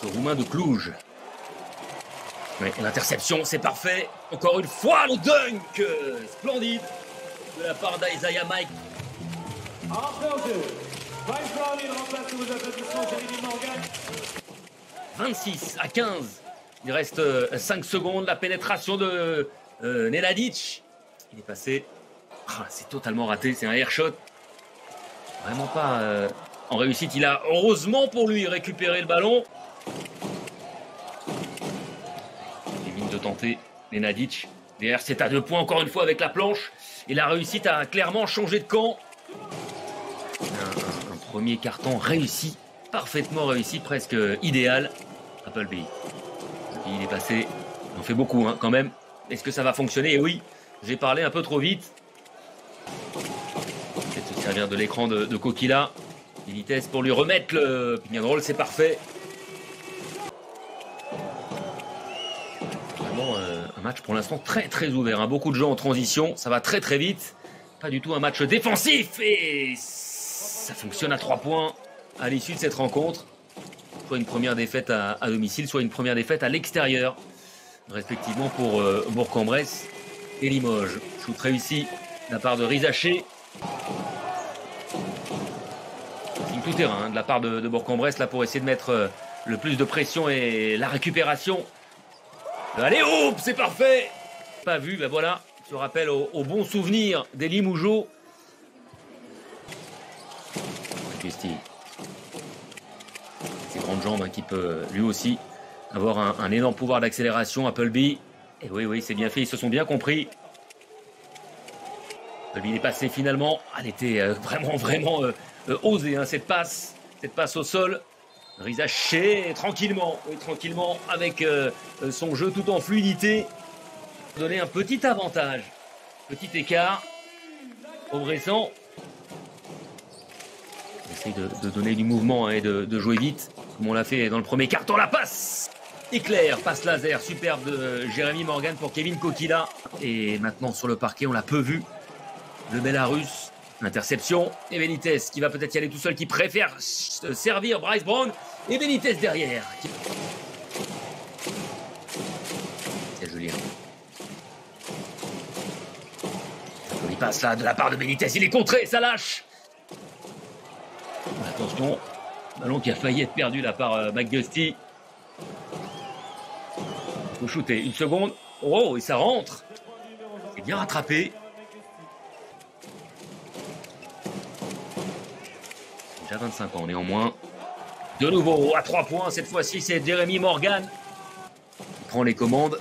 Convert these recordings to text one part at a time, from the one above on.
ce Roumain de Cluj. Ouais, l'interception, c'est parfait. Encore une fois, le dunk splendide de la part d'Isaiah Mike. Après au jeu, Bryce Brown, il remplace nos applaudissements Jérémy Morgan. 26-15. Il reste 5 secondes. La pénétration de Nenadic. Il est passé. Ah, c'est totalement raté. C'est un air shot. Vraiment pas en réussite. Il a, heureusement pour lui, récupéré le ballon. Évite de tenter Nenadic. Derrière, c'est à 2 points encore une fois avec la planche. Et la réussite a clairement changé de camp. Un premier carton réussi. Parfaitement réussi. Presque idéal. Appleby. Il est passé. Il en fait beaucoup hein, quand même. Est-ce que ça va fonctionner? Et oui, j'ai parlé un peu trop vite. Peut-être se servir de l'écran de Kokila. Des vitesses pour lui remettre le pick and roll, c'est parfait. Vraiment un match pour l'instant très très ouvert. Hein. Beaucoup de jeux en transition, ça va très très vite. Pas du tout un match défensif. Et ça fonctionne à 3 points à l'issue de cette rencontre. Soit une première défaite à domicile, soit une première défaite à l'extérieur, respectivement pour Bourg-en-Bresse et Limoges. Shoot réussi de la part de Rizaché. Signe tout terrain hein, de la part de Bourg-en-Bresse là pour essayer de mettre le plus de pression et la récupération. Allez, hop, c'est parfait. Pas vu, ben voilà, je rappelle au bon souvenir des Limougeaux. Christy. Ses grandes jambes hein, qui peut lui aussi avoir un énorme pouvoir d'accélération. Appleby. Et oui, c'est bien fait, ils se sont bien compris. Appleby est passé finalement. Elle était vraiment osée hein, cette passe au sol. Rizaché tranquillement, avec son jeu tout en fluidité. Donner un petit avantage, petit écart au Bressan. Essaye de donner du mouvement hein, et de jouer vite, comme on l'a fait dans le premier carton. La passe éclair, passe laser, superbe de Jérémy Morgan pour Kevin Kokila. Et maintenant sur le parquet, on l'a peu vu. Le Bélarus, interception. Et Benitez qui va peut-être y aller tout seul, qui préfère servir Bryce Brown. Et Benitez derrière. C'est Julien. Il passe là de la part de Benitez, il est contré, ça lâche. Attention, ballon qui a failli être perdu là par McGusty. Il faut shooter, une seconde. Oh, et ça rentre. C'est bien rattrapé. Déjà 25 ans néanmoins. De nouveau à 3 points, cette fois-ci c'est Jérémy Morgan qui prend les commandes.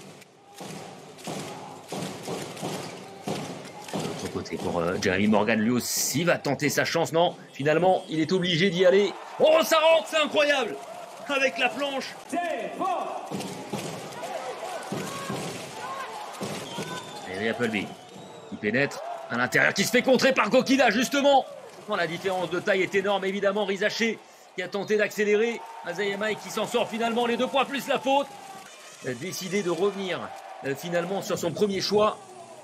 Côté pour Jérémy Morgan, lui aussi va tenter sa chance. Non, finalement, il est obligé d'y aller. Oh, ça rentre, c'est incroyable. Avec la planche. Et Appleby qui pénètre à l'intérieur, qui se fait contrer par Kokila, justement. Bon, la différence de taille est énorme, évidemment. Rizaché qui a tenté d'accélérer. Isaiah Mike qui s'en sort finalement, les 2 points plus la faute. Décidé de revenir finalement sur son premier choix.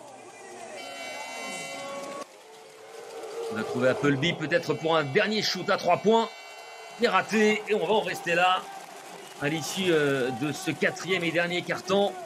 On a trouvé Appleby peut-être pour un dernier shoot à 3 points. Il est raté et on va en rester là à l'issue de ce 4e et dernier carton.